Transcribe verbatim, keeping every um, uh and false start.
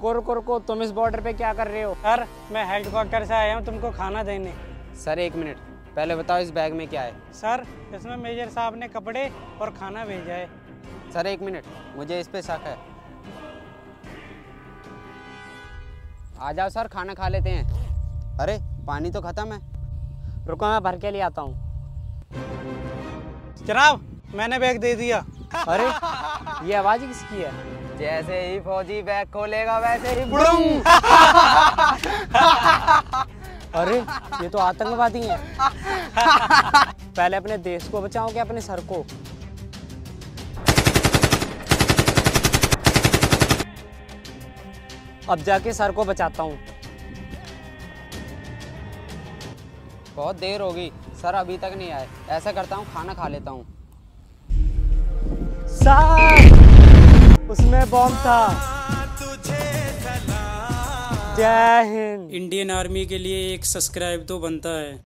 रुको रुको रुको, तुम इस बॉर्डर पे क्या कर रहे हो? सर मैं हेलीकॉप्टर से आया हूँ तुमको खाना देने। सर एक मिनट, पहले बताओ इस बैग में क्या है? सर इसमें मेजर साहब ने कपड़े और खाना भेजा है। सर एक मिनट, मुझे इस पे शक है। आ जाओ सर, खाना खा लेते हैं। अरे पानी तो खत्म है। रुको मैं भर के ले आता हूँ। जनाब मैंने बैग दे दिया। अरे ये आवाज किसकी है? जैसे ही फौजी बैग खोलेगा वैसे ही बुड़ुंग। अरे ये तो आतंकवादी हैं। पहले अपने देश को बचाओगे अपने सर को? अब जाके सर को बचाता हूँ। बहुत देर होगी, सर अभी तक नहीं आए। ऐसा करता हूँ खाना खा लेता हूँ। सर उसमें बॉम्ब था। जय हिंद। इंडियन आर्मी के लिए एक सब्सक्राइब तो बनता है।